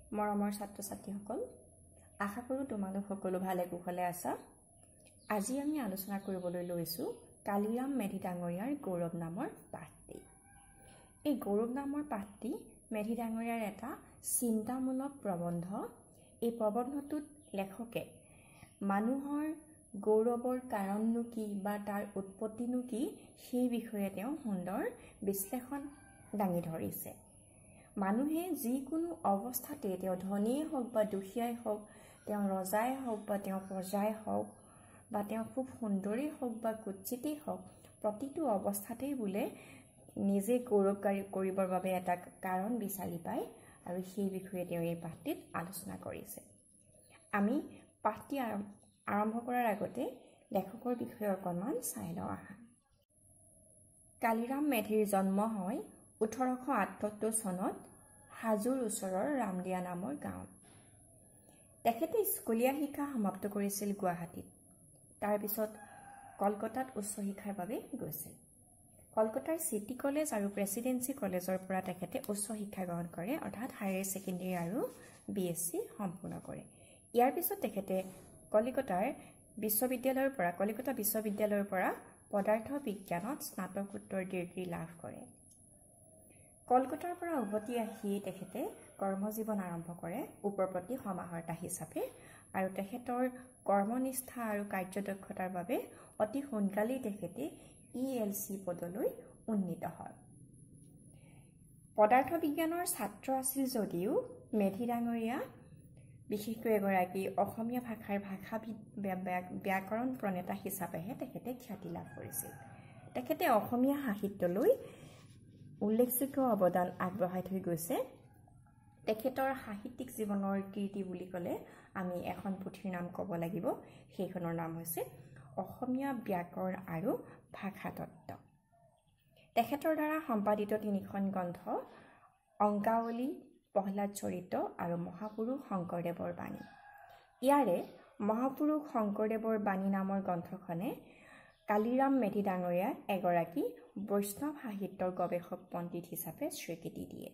মৰমৰ ছাত্ৰ-ছাত্ৰীসকল, আশা কৰোঁ তোমালোক সকলো ভালে কুশলে আছা। আজি আমি আলোচনা কৰিবলৈ লৈছোঁ কালিৰাম মেধি ডাঙৰীয়াৰ গৌৰৱ নামৰ পাঠটি। এই গৌৰৱ নামৰ পাঠটি মেধি ডাঙৰীয়াৰ এটা চিন্তামূলক প্ৰবন্ধ। এই প্ৰবন্ধটোত লেখকে মানুহৰ গৌৰৱৰ কাৰণনো কি বা তাৰ উৎপত্তিনো কি সেই বিষয়ে তেওঁ সুন্দৰ বিশ্লেষণ দাঙি ধৰিছে। মানুহে যিকোনো অৱস্থাতে তেওঁ ধনীয়ে হওক বা দুখীয়াই হওক, তেওঁ ৰজাই হওক বা তেওঁ প্ৰজাই হওক বা তেওঁ খুব সুন্দৰেই হওক বা কুৎসিতেই হওক, প্ৰতিটো অৱস্থাতেই বোলে নিজে গৌৰৱকাৰী কৰিবৰ বাবে এটা কাৰণ বিচাৰি পায় আৰু সেই বিষয়ে তেওঁ এই পাঠটিত আলোচনা কৰিছে। আমি পাঠটি আৰম্ভ কৰাৰ আগতে লেখকৰ বিষয়ে অকণমান চাই লওঁ আহা। কালিৰাম মেধিৰ জন্ম হয় 1878 চনত হাজোৰ ওচৰৰ ৰামদিয়া নামৰ গাঁৱত। তেখেতে স্কুলীয়া শিক্ষা সমাপ্ত কৰিছিল গুৱাহাটীত। তাৰপিছত কলকাতাত উচ্চ শিক্ষাৰ বাবে গৈছিল। কলকাতাৰ চিটি কলেজ আৰু প্ৰেচিডেন্সি কলেজৰ পৰা তেখেতে উচ্চ শিক্ষা গ্ৰহণ কৰে, অৰ্থাৎ হায়াৰ ছেকেণ্ডেৰী আৰু BSc সম্পূৰ্ণ কৰে। ইয়াৰ পিছত তেখেতে কলিকতা বিশ্ববিদ্যালয়ৰ পৰা পদাৰ্থ বিজ্ঞানত স্নাতকোত্তৰ ডিগ্ৰী লাভ কৰে। কলকাতাৰ পৰা উভতি আহি তেখেতে কৰ্মজীৱন আৰম্ভ কৰে উপপ্ৰতি সমাহৰ্তা হিচাপে, আৰু তেখেতৰ কৰ্মনিষ্ঠা আৰু কাৰ্যদক্ষতাৰ বাবে অতি সোনকালেই তেখেতে ELC পদলৈ উন্নীত হয়। পদাৰ্থ বিজ্ঞানৰ ছাত্ৰ আছিল যদিও মেধি ডাঙৰীয়া বিশেষকৈ এগৰাকী অসমীয়া ভাষাৰ ব্যাকৰণ প্ৰণেতা হিচাপেহে তেখেতে খ্যাতি লাভ কৰিছিল। তেখেতে অসমীয়া সাহিত্যলৈ উল্লেখযোগ্য অৱদান আগবঢ়াই থৈ গৈছে। তেখেতৰ সাহিত্যিক জীৱনৰ কীৰ্তি বুলি ক'লে আমি এখন পুথিৰ নাম ক'ব লাগিব। সেইখনৰ নাম হৈছে অসমীয়া ব্যাকৰণ আৰু ভাষাতত্ত্ব। তেখেতৰ দ্বাৰা সম্পাদিত 3খন গ্ৰন্থ অংকাৱলী, প্ৰহ্লাদ চৰিত আৰু মহাপুৰুষ শংকৰদেৱৰ বাণী। ইয়াৰে মহাপুৰুষ শংকৰদেৱৰ বাণী নামৰ গ্ৰন্থখনে কালিৰাম মেধি ডাঙৰীয়াক এগৰাকী বৈষ্ণৱ সাহিত্যৰ গৱেষক পণ্ডিত হিচাপে স্বীকৃতি দিয়ে।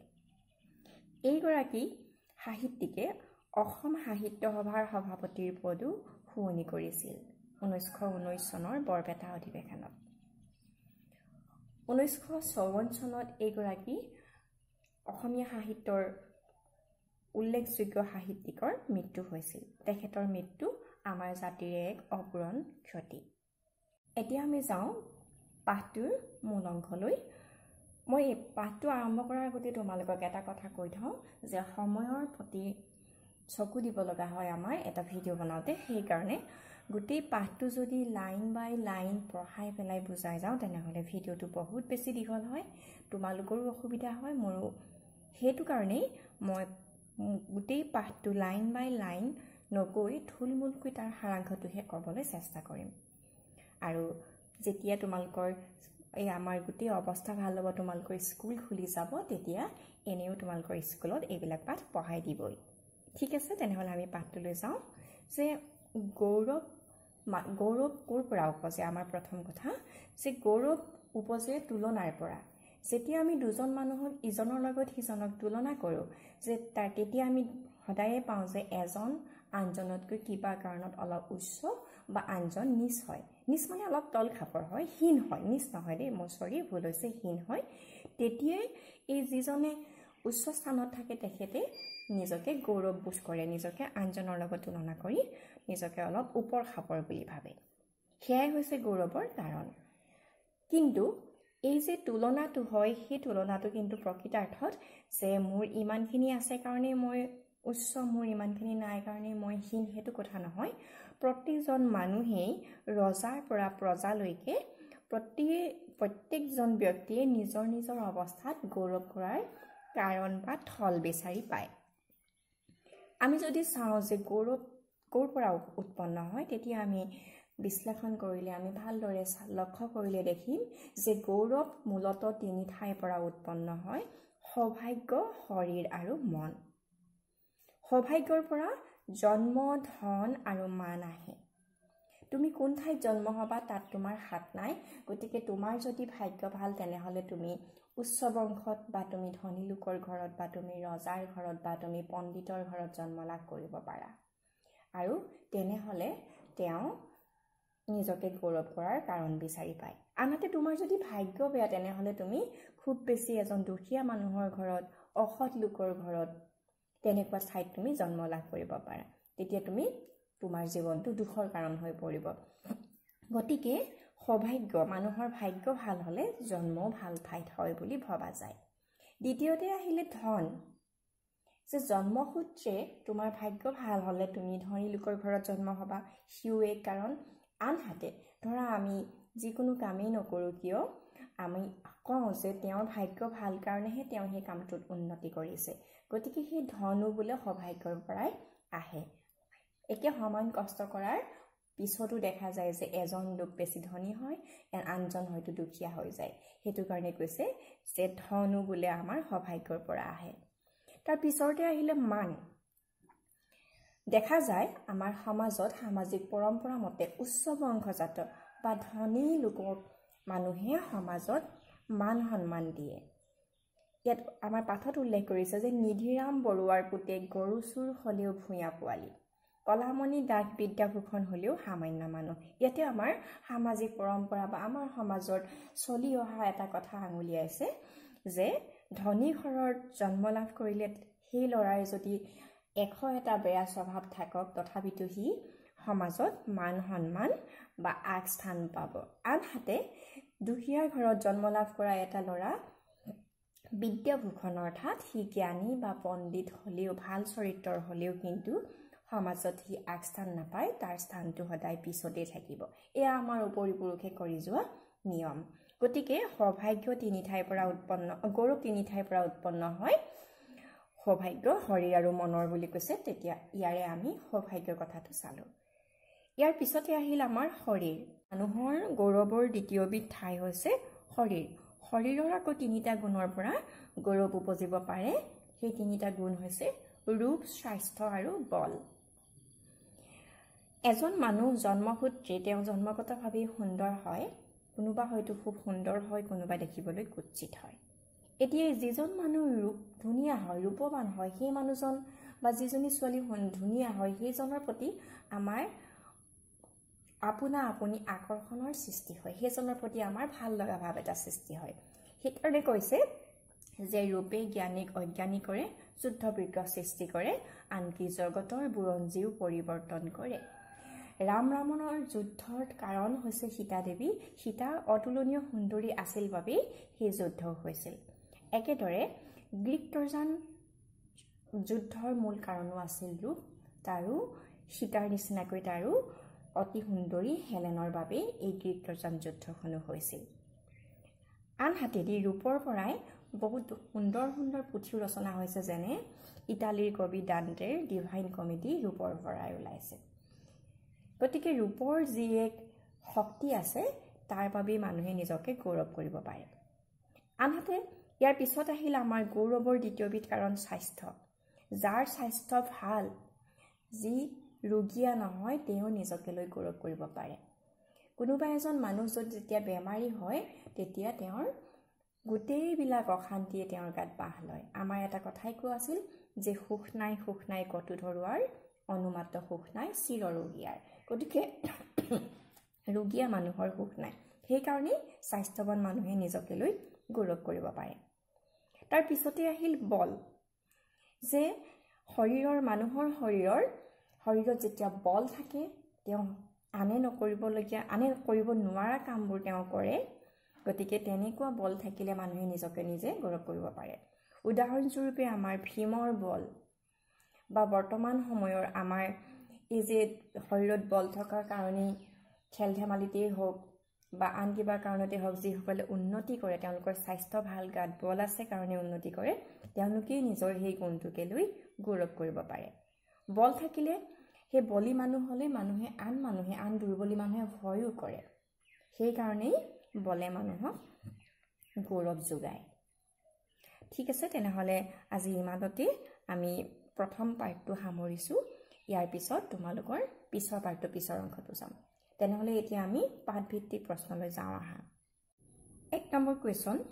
এইগৰাকী সাহিত্যিকে অসম সাহিত্য সভাৰ সভাপতিৰ পদো শুৱনি কৰিছিল 1919 চনৰ বৰপেটা অধিৱেশনত। 1954 চনত এইগৰাকী অসমীয়া সাহিত্যৰ উল্লেখযোগ্য সাহিত্যিকৰ মৃত্যু হৈছিল। তেখেতৰ মৃত্যু আমাৰ জাতিৰ এক অপূৰণ ক্ষতি। এতিয়া আমি যাওঁ পাঠটোৰ মূল অংশলৈ। মই এই পাঠটো আৰম্ভ কৰাৰ আগতে তোমালোকক এটা কথা কৈ থওঁ যে সময়ৰ প্ৰতি চকু দিব লগা হয় আমাৰ এটা ভিডিঅ' বনাওঁতে। সেইকাৰণে গোটেই পাঠটো যদি লাইন বাই লাইন পঢ়াই পেলাই বুজাই যাওঁ তেনেহ'লে ভিডিঅ'টো বহুত বেছি দীঘল হয়, তোমালোকৰো অসুবিধা হয়, মোৰো। সেইটো কাৰণেই মই গোটেই পাঠটো লাইন বাই লাইন নকৈ থুলমূলকৈ তাৰ সাৰাংশটোহে ক'বলৈ চেষ্টা কৰিম। আৰু যেতিয়া তোমালোকৰ এই আমাৰ গোটেই অৱস্থা ভাল হ'ব, তোমালোকৰ স্কুল খুলি যাব, তেতিয়া এনেও তোমালোকৰ স্কুলত এইবিলাক পাঠ পঢ়াই দিবই। ঠিক আছে, তেনেহ'লে আমি পাঠটোলৈ যাওঁ। যে গৌৰৱ ক'ৰ পৰা উপজে? আমাৰ প্ৰথম কথা যে গৌৰৱ উপজে তুলনাৰ পৰা। যেতিয়া আমি দুজন মানুহক ইজনৰ লগত সিজনক তুলনা কৰোঁ, যে তেতিয়া আমি সদায়ে পাওঁ যে এজন আনজনতকৈ কিবা কাৰণত অলপ উচ্চ বা আনজন নিচ হয়। নিচ মানে অলপ তল খাপৰ হয়, হীন হয়। নিচ নহয় দেই, মোৰ ভুল হৈছে, হীন হয়। তেতিয়াই এই যিজনে উচ্চ স্থানত থাকে তেখেতে নিজকে গৌৰৱ বোধ কৰে, নিজকে আনজনৰ লগত তুলনা কৰি নিজকে অলপ ওপৰ খাপৰ বুলি ভাবে। সেয়াই হৈছে গৌৰৱৰ কাৰণ। কিন্তু এই যে তুলনাটো হয়, সেই তুলনাটো কিন্তু প্ৰকৃতাৰ্থত যে মোৰ ইমানখিনি আছে কাৰণেই মই উচ্চ, মোৰ ইমানখিনি নাই কাৰণেই মই হীন, সেইটো কথা নহয়। প্ৰতিজন মানুহেই ৰজাৰ পৰা প্ৰজালৈকে প্ৰত্যেকজন ব্যক্তিয়ে নিজৰ নিজৰ অৱস্থাত গৌৰৱ কৰাৰ কাৰণ বা থল বিচাৰি পায়। আমি যদি চাওঁ যে গৌৰৱ ক'ৰ পৰা উৎপন্ন হয়, তেতিয়া আমি বিশ্লেষণ কৰিলে, আমি ভালদৰে লক্ষ্য কৰিলে দেখিম যে গৌৰৱ মূলতঃ 3 ঠাইৰ পৰা উৎপন্ন হয়: সৌভাগ্য, শৰীৰ আৰু মন। সৌভাগ্যৰ পৰা জন্ম, ধন আৰু মান আহে। তুমি কোন ঠাইত জন্ম হ'বা তাত তোমাৰ হাত নাই, গতিকে তোমাৰ যদি ভাগ্য ভাল তেনেহ'লে তুমি উচ্চ বংশত বা তুমি ধনী লোকৰ ঘৰত বা তুমি ৰজাৰ ঘৰত বা তুমি পণ্ডিতৰ ঘৰত জন্ম লাভ কৰিব পাৰা আৰু তেনেহলে তেওঁ নিজকে গৌৰৱ কৰাৰ কাৰণ বিচাৰি পায় আনহাতে তোমাৰ যদি ভাগ্য বেয়া তেনেহলে তুমি খুব বেছি এজন দুখীয়া মানুহৰ ঘৰত অসৎ লোকৰ ঘৰত তেনেকুৱা ঠাইত তুমি জন্ম লাভ কৰিব পাৰা তেতিয়া তুমি তোমাৰ জীৱনটো দুখৰ কাৰণ হৈ পৰিব গতিকে সৌভাগ্য মানুহৰ ভাগ্য ভাল হলে জন্ম ভাল ঠাইত হয় বুলি ভবা যায় দ্বিতীয়তে আহিলে ধন যে জন্মসূত্ৰে তোমাৰ ভাগ্য ভাল হলে তুমি ধনী লোকৰ ঘৰত জন্ম হবা সিও এক কাৰণ আনহাতে ধৰা আমি যিকোনো কামেই নকৰো কিয় আমি কওঁ যে তেওঁৰ ভাগ্য ভাল কাৰণেহে তেওঁ সেই কামটোত উন্নতি কৰিছে গতিকে সেই ধনো বোলে সৌভাগ্যৰ পৰাই আহে একে সমান কষ্ট কৰাৰ পিছতো দেখা যায় যে এজন লোক বেছি ধনী হয় আনজন হয়তো দুখীয়া হৈ যায় সেইটো কাৰণে কৈছে যে ধনো বোলে আমাৰ সৌভাগ্যৰ পৰা আহে তাৰ পিছতে আহিলে মান দেখা যায় আমাৰ সমাজত সামাজিক পৰম্পৰা মতে উচ্চ বংশজাত বা ধনী লোকক মানুহে সমাজত মান সন্মান দিয়ে ইয়াত আমাৰ পাঠত উল্লেখ কৰিছে যে নিধিৰাম বৰুৱাৰ পুতেক গৰু চুৰ হলেও ভূঞা পোৱালি কলামণি দাস বিদ্যাভূষণ হলেও সামান্য মানুহ ইয়াতে আমাৰ সামাজিক পৰম্পৰা বা আমাৰ সমাজত চলি অহা এটা কথা আঙুলিয়াইছে যে ধনী ঘৰত জন্ম লাভ কৰিলে সেই ল'ৰাই যদি 100টা বেয়া স্বভাৱ থাকক তথাপিতো সি সমাজত মান সন্মান বা আগস্থান পাব আনহাতে দুখীয়া ঘৰত জন্ম লাভ কৰা এটা ল'ৰা বিদ্যাভূষণ অৰ্থাৎ সি জ্ঞানী বা পণ্ডিত হলেও ভাল চৰিত্ৰৰ হলেও কিন্তু সমাজত সি আগস্থান নাপায় তাৰ স্থানটো সদায় পিছতে থাকিব এয়া আমাৰ উপৰিপুৰুষে কৰি যোৱা নিয়ম গতিকে সৌভাগ্য তিনি ঠাইৰ পৰা উৎপন্ন গৌৰৱ তিনি ঠাইৰ পৰা উৎপন্ন হয় সৌভাগ্য শৰীৰ আৰু মনৰ বুলি কৈছে তেতিয়া ইয়াৰে আমি সৌভাগ্যৰ কথাটো চালো ইয়াৰ পিছতে আহিল আমাৰ শৰীৰ মানুহৰ গৌৰৱৰ দ্বিতীয়বিধ ঠাই হৈছে শৰীৰ শৰীৰৰ আকৌ তিনিটা গুণৰ পৰা গৌৰৱ উপজিব পাৰে সেই তিনিটা গুণ হৈছে ৰূপ স্বাস্থ্য আৰু বল এজন মানুহ জন্মসূত্ৰে তেওঁ জন্মগতভাৱে সুন্দৰ হয় কোনোবা হয়তো খুব সুন্দৰ হয় কোনোবা দেখিবলৈ কুৎসিত হয় এতিয়া যিজন মানুহ ধুনীয়া হয় ৰূপৱান হয় সেই মানুহজন বা যিজনী ছোৱালী ধুনীয়া হয় সেইজনৰ প্ৰতি আমাৰ আপনা আপুনি আকৰ্ষণৰ সৃষ্টি হয় সেইজনৰ প্ৰতি আমাৰ ভাল লগা ভাৱ এটা সৃষ্টি হয় সেইকাৰণে কৈছে যে ৰূপে জ্ঞানীক অজ্ঞানী কৰে যুদ্ধ বিগ্ৰহ সৃষ্টি কৰে আনকি জগতৰ বুৰঞ্জীও পৰিৱৰ্তন কৰে ৰাম ৰাৱণৰ যুদ্ধৰ কাৰণ হৈছে সীতা দেৱী সীতা অতুলনীয় সুন্দৰী আছিল বাবে সেই যুদ্ধ হৈছিল একেদৰে গ্ৰীক ট্ৰজান যুদ্ধৰ মূল কাৰণো আছিল ৰূপ তাৰো সীতাৰ নিচিনাকৈ তাৰো অতি সুন্দৰী হেলেনৰ বাবে এই গ্ৰীক ট্ৰজান যুদ্ধখনো হৈছিল আনহাতে ৰূপৰ পৰাই বহুত সুন্দৰ সুন্দৰ পুথি ৰচনা হৈছে যেনে ইটালীৰ কবি ডান্টেৰ ডিভাইন কমেডি ৰূপৰ পৰাই ওলাইছে গতিকে ৰূপৰ যি এক শক্তি আছে তাৰ বাবে মানুহে নিজকে গৌৰৱ কৰিব পাৰে আনহাতে ইয়াৰ পিছত আহিল আমাৰ গৌৰৱৰ দ্বিতীয়বিধ কাৰণ স্বাস্থ্য যাৰ স্বাস্থ্য ভাল যি ৰোগীয়া নহয় তেওঁ নিজকে লৈ গৌৰৱ কৰিব পাৰে কোনোবা এজন মানুহ যদি যেতিয়া বেমাৰী হয় তেতিয়া তেওঁৰ গোটেইবিলাক অশান্তিয়ে তেওঁৰ গাত বাহ লয় আমাৰ এটা কথাই কোৱা আছিল যে সুখ নাই কটু ধৰুৱাৰ অনুমাত্ৰ সুখ নাই চিৰ ৰোগীয়াৰ গতিকে ৰোগীয়া মানুহৰ সুখ নাই সেইকাৰণে স্বাস্থ্যৱান মানুহে নিজকে লৈ গৌৰৱ কৰিব পাৰে তাৰ পিছতে আহিল বল যে মানুহৰ শৰীৰত যেতিয়া বল থাকে তেওঁ আনে কৰিব নোৱাৰা কামবোৰ তেওঁ কৰে গতিকে তেনেকুৱা বল থাকিলে মানুহে নিজকে নিজে গৌৰৱ কৰিব পাৰে উদাহৰণস্বৰূপে আমাৰ ভীমৰ বল বা বৰ্তমান সময়ৰ আমাৰ এই যে শৰীৰত বল থকাৰ কাৰণে খেল ধেমালিতেই হওক বা আন কিবা কাৰণতে হওক যিসকলে উন্নতি কৰে তেওঁলোকৰ স্বাস্থ্য ভাল গাত বল আছে কাৰণে উন্নতি কৰে তেওঁলোকে নিজৰ সেই গুণটোকে লৈ গৌৰৱ কৰিব পাৰে বল থাকিলে সেই বলি মানুহ হলে আন দুৰ্বলী মানুহে ভয়ও কৰে সেইকাৰণেই বলে মানুহক গৌৰৱ যোগায় ঠিক আছে তেনেহলে আজি ইমানতে আমি প্ৰথম পাৰ্টটো সামৰিছো ইয়াৰ পিছত তোমালোকৰ পিছৰ পাৰ্টটো পিছৰ অংশটো যাম তেনেহলে এতিয়া আমি পাঠভিত্তিক প্ৰশ্নলৈ যাওঁ আহা 1 নম্বৰ কোৱেশ্চন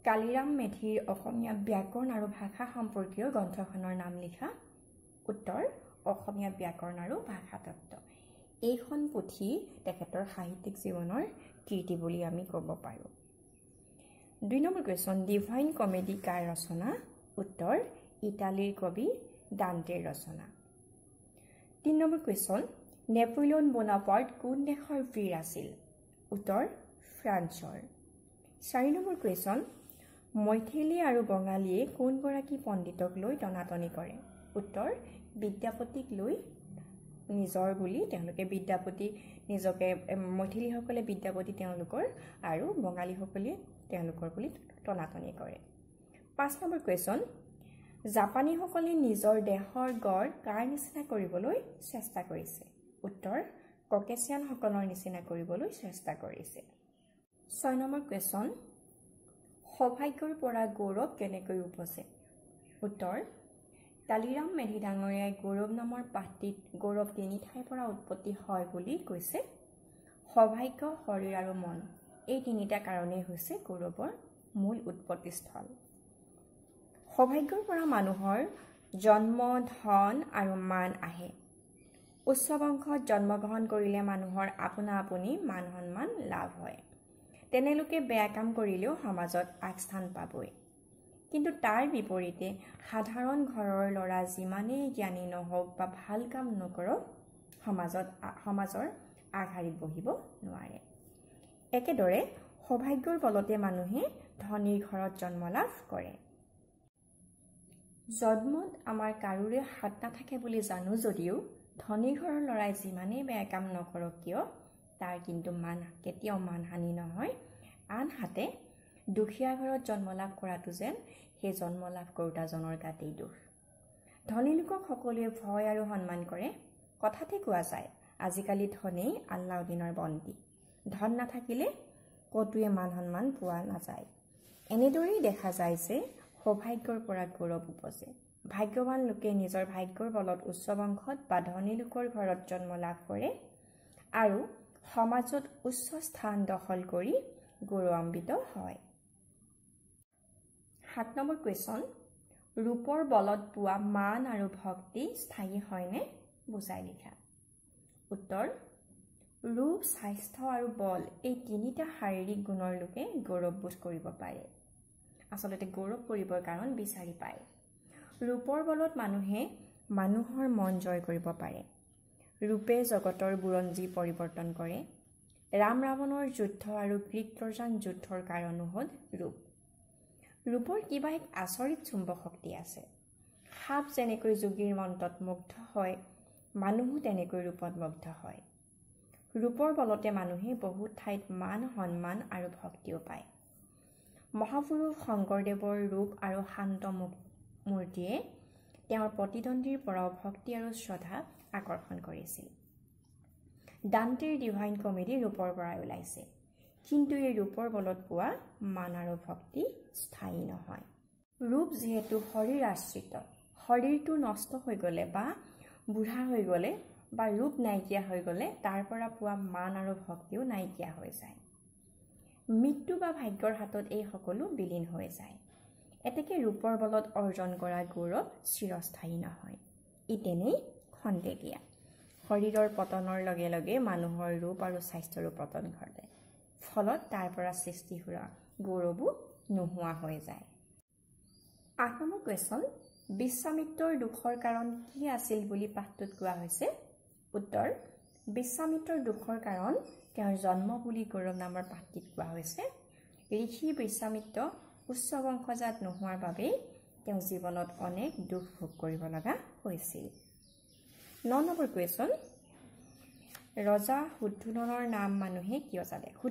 কালিৰাম মেধিৰ অসমীয়া ব্যাকৰণ আৰু ভাষা সম্পৰ্কীয় গ্ৰন্থখনৰ নাম লিখা উত্তৰ অসমীয়া ব্যাকৰণ আৰু ভাষা তত্ত্ব এইখন পুথি তেখেতৰ সাহিত্যিক জীৱনৰ কীৰ্তি বুলি আমি ক'ব পাৰোঁ 2 নম্বৰ কুৱেশ্যন ডিভাইন কমেডি কাৰ ৰচনা উত্তৰ ইটালীৰ কবি ডান্টেৰ ৰচনা 3 নম্বৰ কুৱেশ্যন নেপোলিয়ন বোনাপাৰ্ট কোন দেশৰ বীৰ আছিল উত্তৰ ফ্ৰান্সৰ 4 নম্বৰ কুৱেশ্যন মৈথিলী আৰু বঙালীয়ে কোনগৰাকী পণ্ডিতক লৈ টনাটনি কৰে উত্তৰ বিদ্যাপতিক লৈ নিজৰ বুলি তেওঁলোকে বিদ্যাপতি নিজকে মৈথিলীসকলে বিদ্যাপতি তেওঁলোকৰ আৰু বঙালীসকলে তেওঁলোকৰ বুলি টনাটনি কৰে 5 নম্বৰ কুৱেশ্যন জাপানীসকলে নিজৰ দেশৰ গড় কাৰ নিচিনা কৰিবলৈ চেষ্টা কৰিছে উত্তৰ ককেছিয়ানসকলৰ নিচিনা কৰিবলৈ চেষ্টা কৰিছে 6 নম্বৰ কুৱেশ্যন সৌভাগ্যৰ পৰা গৌৰৱ কেনেকৈ উপজে উত্তৰ কালিৰাম মেধি ডাঙৰীয়াই গৌৰৱ নামৰ পাঠটিত গৌৰৱ তিনি ঠাইৰ পৰা উৎপত্তি হয় বুলি কৈছে সৌভাগ্য শৰীৰ আৰু মন এই তিনিটা কাৰণেই হৈছে গৌৰৱৰ মূল উৎপত্তিস্থল সৌভাগ্যৰ পৰা মানুহৰ জন্ম ধন আৰু মান আহে উচ্চ বংশত জন্মগ্ৰহণ কৰিলে মানুহৰ আপোনা আপুনি মান সন্মান লাভ হয় তেনেলোকে বেয়া কাম কৰিলেও সমাজত আগস্থান পাবই কিন্তু তাৰ বিপৰীতে সাধাৰণ ঘৰৰ ল'ৰা যিমানেই জ্ঞানী নহওক বা ভাল কাম নকৰক সমাজৰ আগশাৰীত বহিব নোৱাৰে একেদৰে সৌভাগ্যৰ বলতে মানুহে ধনীৰ ঘৰত জন্ম লাভ কৰে জন্মত আমাৰ কাৰোৰে হাত নাথাকে বুলি জানো যদিও ধনীৰ ঘৰৰ ল'ৰাই যিমানেই বেয়া কাম নকৰক কিয় তাৰ কিন্তু কেতিয়াও মানহানি নহয় আনহাতে দুখীয়া ঘৰত জন্ম লাভ কৰাটো যেন সেই জন্ম লাভ কৰোঁতাজনৰ গাতেই দোষ ধনী লোকক সকলোৱে ভয় আৰু সন্মান কৰে কথাতে কোৱা যায় আজিকালি ধনেই আল্লাউদ্দিনৰ বন্দী ধন নাথাকিলে কতোৱে মান সন্মান পোৱা নাযায় এনেদৰেই দেখা যায় যে সৌভাগ্যৰ পৰা গৌৰৱ উপজে ভাগ্যৱান লোকে নিজৰ ভাগ্যৰ বলত উচ্চ বংশত বা ধনী লোকৰ ঘৰত জন্ম লাভ কৰে আৰু সমাজত উচ্চ স্থান দখল কৰি গৌৰৱান্বিত হয় 7 নম্বৰ কুৱেশ্যন ৰূপৰ বলত পোৱা মান আৰু ভক্তি স্থায়ী হয়নে বুজাই লিখা উত্তৰ ৰূপ স্বাস্থ্য আৰু বল এই তিনিটা শাৰীৰিক গুণৰ লোকে গৌৰৱবোধ কৰিব পাৰে আচলতে গৌৰৱ কৰিবৰ কাৰণ বিচাৰি পায় ৰূপৰ বলত মানুহে মানুহৰ মন জয় কৰিব পাৰে ৰূপে জগতৰ বুৰঞ্জী পৰিৱৰ্তন কৰে ৰাম ৰাৱণৰ যুদ্ধ আৰু গ্ৰীক ট্ৰজান যুদ্ধৰ কাৰণো হ'ল ৰূপৰ কিবা এক আচৰিত চুম্বক শক্তি আছে সাপ যেনেকৈ যোগীৰ মন্ত্ৰত মুগ্ধ হয় মানুহো তেনেকৈ ৰূপত মুগ্ধ হয় ৰূপৰ বলতে মানুহে বহুত ঠাইত মান সন্মান আৰু ভক্তিও পায় মহাপুৰুষ শংকৰদেৱৰ ৰূপ আৰু শান্ত মূৰ্তিয়ে তেওঁৰ প্ৰতিদ্বন্দ্বীৰ পৰাও ভক্তি আৰু শ্ৰদ্ধা আকৰ্ষণ কৰিছিল ডান্টেৰ ডিভাইন কমেডি ৰূপৰ পৰাই ওলাইছে কিন্তু এই ৰূপৰ বলত পোৱা মান আৰু ভক্তি স্থায়ী নহয় ৰূপ যিহেতু শৰীৰ আশ্ৰিত শৰীৰটো নষ্ট হৈ গ'লে বা বুঢ়া হৈ গ'লে বা ৰূপ নাইকিয়া হৈ গ'লে তাৰ পৰা পোৱা মান আৰু ভক্তিও নাইকিয়া হৈ যায় মৃত্যু বা ভাগ্যৰ হাতত এই সকলো বিলীন হৈ যায় এতেকে ৰূপৰ বলত অৰ্জন কৰা গৌৰৱ চিৰস্থায়ী নহয় ই তেনেই খন্তেকীয়া শৰীৰৰ পতনৰ লগে লগে মানুহৰ ৰূপ আৰু স্বাস্থ্যৰো পতন ঘটে ফলত তাৰ পৰা সৃষ্টি হোৱা গৌৰৱো নোহোৱা হৈ যায় 8 নম্বৰ কুৱেশ্যন বিশ্বামিত্ৰৰ দুখৰ কাৰণ কি আছিল বুলি পাঠটোত কোৱা হৈছে উত্তৰ বিশ্বামিত্ৰৰ দুখৰ কাৰণ তেওঁৰ জন্ম বুলি গৌৰৱ নামৰ পাঠটিত কোৱা হৈছে ঋষি বিশ্বামিত্ৰ উচ্চ বংশজাত নোহোৱাৰ বাবে তেওঁ জীৱনত অনেক দুখ ভোগ কৰিব লগা হৈছিল 9 নম্বৰ কুৱেশ্যন ৰজা শুদ্ধোধনৰ নাম মানুহে কিয়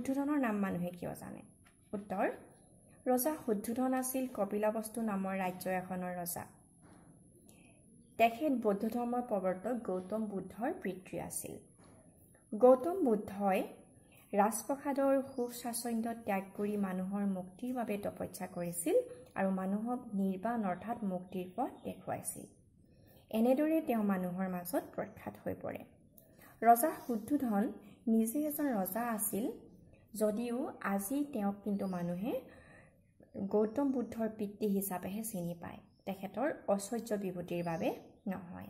জানে উত্তৰ ৰজা শুদ্ধোধন আছিল কপিলাবস্তু নামৰ ৰাজ্য এখনৰ ৰজা তেখেত বৌদ্ধ ধৰ্মৰ প্ৰৱৰ্তক গৌতম বুদ্ধৰ পিতৃ আছিল গৌতম বুদ্ধই ৰাজপ্ৰসাদৰ সুখ স্বাচ্ছন্দ্য ত্যাগ কৰি মানুহৰ মুক্তিৰ বাবে তপস্যা কৰিছিল আৰু মানুহক নিৰ্বাণ অৰ্থাৎ মুক্তিৰ পথ দেখুৱাইছিল এনেদৰে তেওঁ মানুহৰ মাজত প্ৰখ্যাত হৈ পৰে ৰজা শুদ্ধোধন নিজে এজন ৰজা আছিল যদিও আজি তেওঁক কিন্তু মানুহে গৌতম বুদ্ধৰ পিতৃ হিচাপেহে চিনি পায়, তেখেতৰ ঐশ্বৰ্য বিভূতিৰ বাবে নহয়।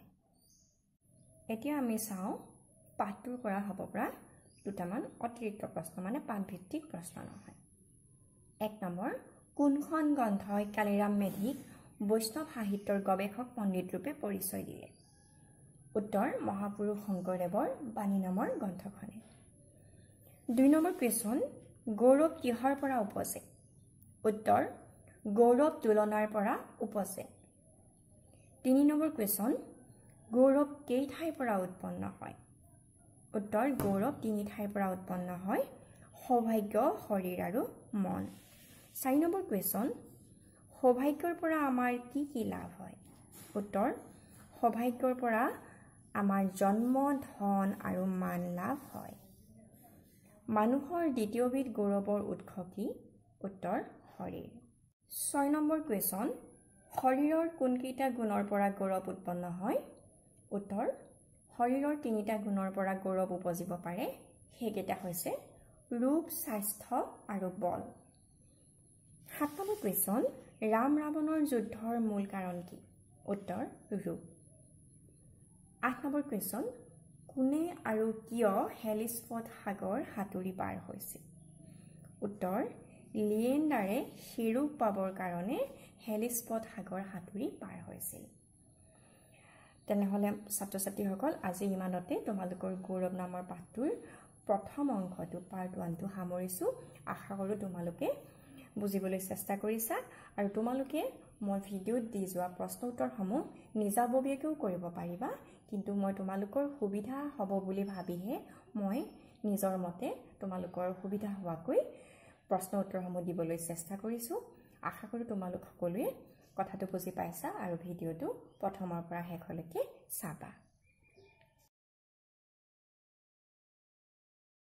এতিয়া আমি চাওঁ পাঠটোৰ পৰা হ'ব পৰা দুটামান অতিৰিক্ত প্ৰশ্ন, মানে পাঠভিত্তিক প্ৰশ্ন নহয়। 1 নম্বৰ, কোনখন গ্ৰন্থই কালিৰাম মেধিক বৈষ্ণৱ সাহিত্যৰ গৱেষক পণ্ডিত ৰূপে পৰিচয় দিলে? উত্তৰ, মহাপুৰুষ শংকৰদেৱৰ বাণী নামৰ গ্ৰন্থখনে। 2 নম্বৰ কুৱেশ্যন, গৌৰৱ কিহৰ পৰা উপজে? উত্তৰ, গৌৰৱ তুলনাৰ পৰা উপজে। 3 নম্বৰ কুৱেশ্যন, গৌৰৱ কেই ঠাইৰ পৰা উৎপন্ন হয়? উত্তৰ, গৌৰৱ 3 ঠাইৰ পৰা উৎপন্ন হয়, সৌভাগ্য, শৰীৰ আৰু মন। 4 নম্বৰ কুৱেশ্যন, সৌভাগ্যৰ পৰা আমাৰ কি কি লাভ হয়? উত্তৰ, সৌভাগ্যৰ পৰা আমাৰ জন্ম, ধন আৰু মান লাভ হয়। মানুহৰ দ্বিতীয়বিধ গৌৰৱৰ উৎস কি? উত্তৰ, শৰীৰ। 6 নম্বৰ কুৱেশ্যন, শৰীৰৰ কোনকেইটা গুণৰ পৰা গৌৰৱ উৎপন্ন হয়? উত্তৰ, শৰীৰৰ 3টা গুণৰ পৰা গৌৰৱ উপজিব পাৰে, সেইকেইটা হৈছে ৰূপ, স্বাস্থ্য আৰু বল। 7 নম্বৰ কুৱেশ্যন, ৰাম ৰাৱণৰ যুদ্ধৰ মূল কাৰণ কি? উত্তৰ, ৰূপ। 8 নম্বৰ কুৱেশ্যন, কোনে আৰু কিয় হেলিস্পট সাগৰ সাঁতুৰি পাৰ হৈছিল? উত্তৰ, লিয়েণ্ডাৰে শিৰোপ পাবৰ কাৰণে হেলিস্পট সাগৰ সাঁতুৰি পাৰ হৈছিল। তেনেহ'লে ছাত্ৰ ছাত্ৰীসকল, আজি ইমানতে তোমালোকৰ গৌৰৱ নামৰ পাঠটোৰ প্ৰথম অংশটো পাৰ্ট 1টো সামৰিছোঁ। আশা কৰোঁ তোমালোকে বুজিবলৈ চেষ্টা কৰিছা আৰু তোমালোকে মই ভিডিঅ'ত দি যোৱা প্ৰশ্ন উত্তৰসমূহ নিজাববীয়াকৈও কৰিব পাৰিবা, কিন্তু মই তোমালোকৰ সুবিধা হ'ব বুলি ভাবিহে মই নিজৰ মতে তোমালোকৰ সুবিধা হোৱাকৈ প্ৰশ্ন উত্তৰসমূহ দিবলৈ চেষ্টা কৰিছোঁ। আশা কৰোঁ তোমালোক সকলোৱে কথাটো বুজি পাইছা আৰু ভিডিঅ'টো প্ৰথমৰ পৰা শেষলৈকে চাবা।